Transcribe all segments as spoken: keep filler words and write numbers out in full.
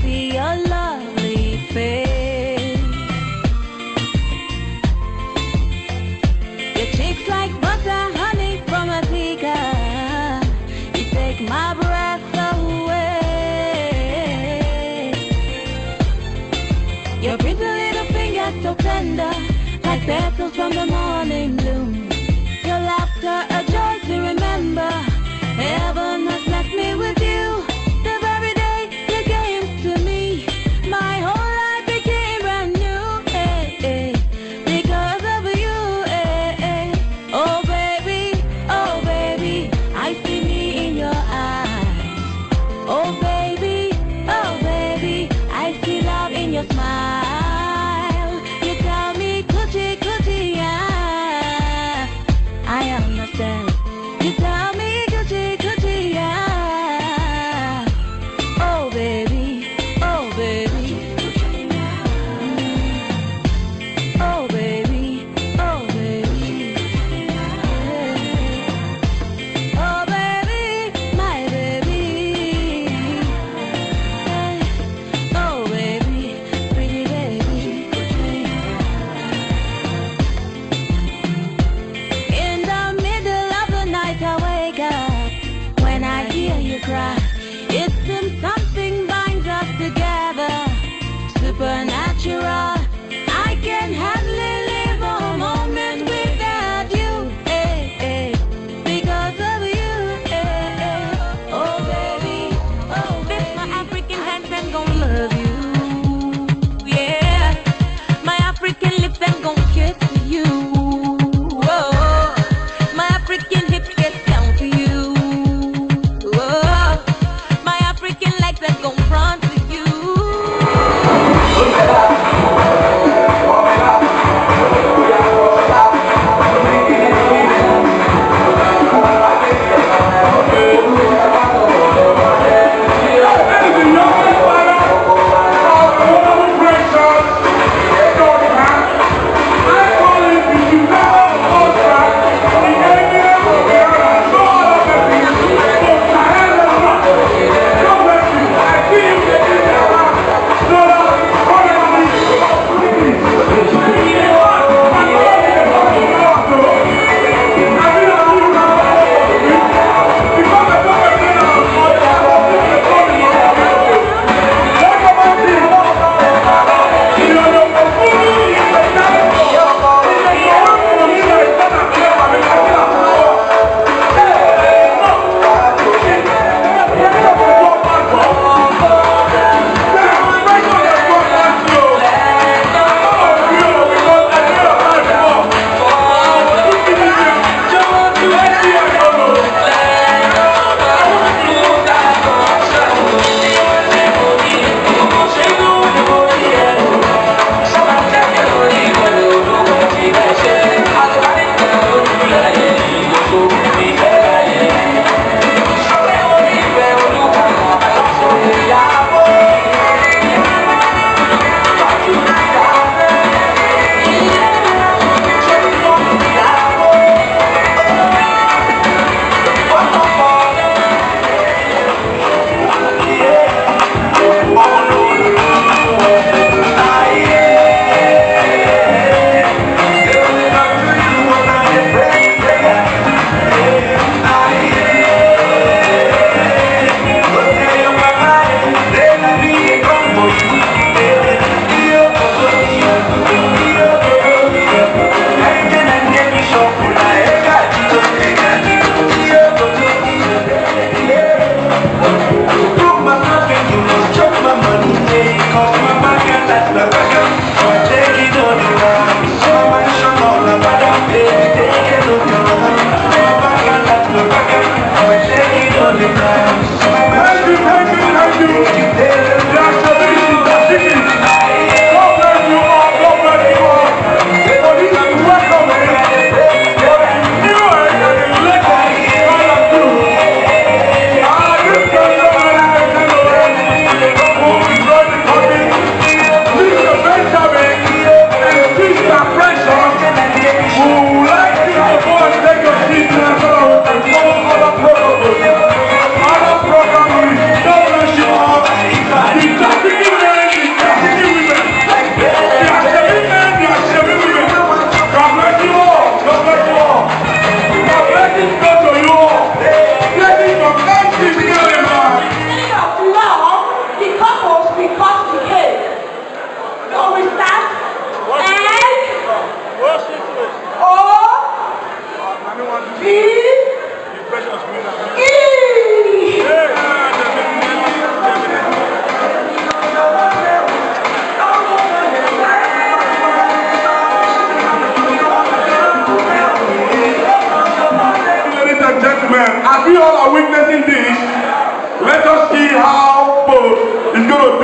see your lovely face. Your cheeks like butter, honey from a teacup. You take my breath away. Your pretty little fingers so tender, like petals from the morning bloom. Your laughter a joy to remember. Heaven has blessed me with you. The very day you came to me, my whole life became brand new. Hey, hey, because of you. Hey, hey. Oh baby, oh baby, I see me in your eyes. Oh baby, oh baby, I see love in your smile. You tell me, coochie, coochie, yeah, I understand. You tell me, coochie, coochie, yeah. Oh baby, oh baby. Mm. Oh baby, oh baby. Yeah. Oh baby, my baby. Hey. Oh baby, pretty baby. In the middle of the night I wake up when I hear you cry. It seems something binds us together, supernatural. I can hardly live a moment without you, hey, hey, because of you, hey, hey. Oh baby, oh baby, my African hands and gon' love you, yeah. My African lips and gon' kiss you. Whoa. My African hips get down for you. Whoa. My African legs are gon' run for you. I see you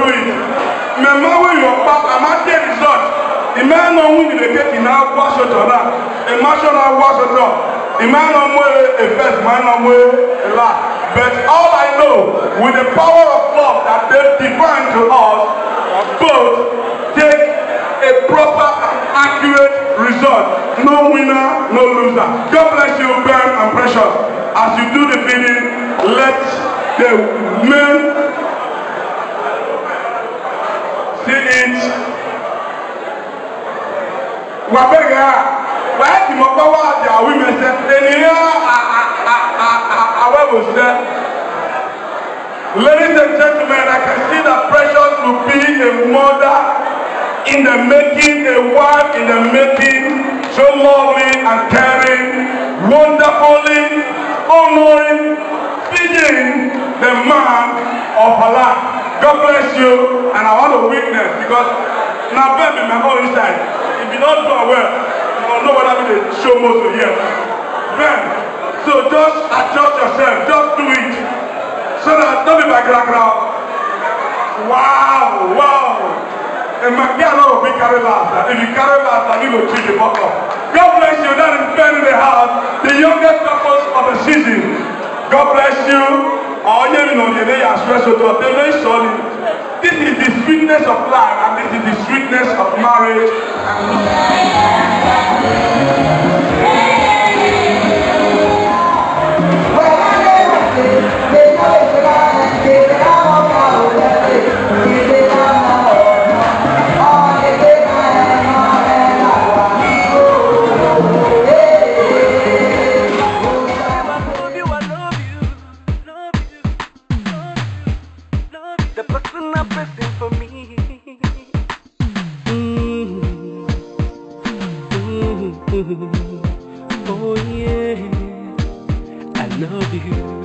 do it. Me ma we your papa, ma get result. The man no win the cake in our wash it on that. The man should not wash it on. The man no more a first, man no more a last. But all I know, with the power of love that they divine to us, both take a proper and accurate result. No winner, no loser. God bless you, Ben and Precious. As you do the feeding, let the men see it. Wabega, why do you want to women say, ladies and gentlemen, I can see that Precious will be a mother in the making, a wife in the making, so lovely and caring, wonderfully honoring, feeding the man of her life. God bless you, and I want to witness because now baby, my own inside. If you don't do it well, you don't know what I'm going to show most of you. Ben, so just adjust yourself, just do it. So that don't be like that crowd. Wow, wow. And my girl will be carry last. If you carry last, I need to treat the buckle. God bless you. That is Ben in the house, the youngest couple of the season. God bless you. All you know, the day are special to the nation. This is the sweetness of life, and this is the sweetness of marriage. The person I'm pressing for me. Mm-hmm. Mm-hmm. Oh yeah, I love you.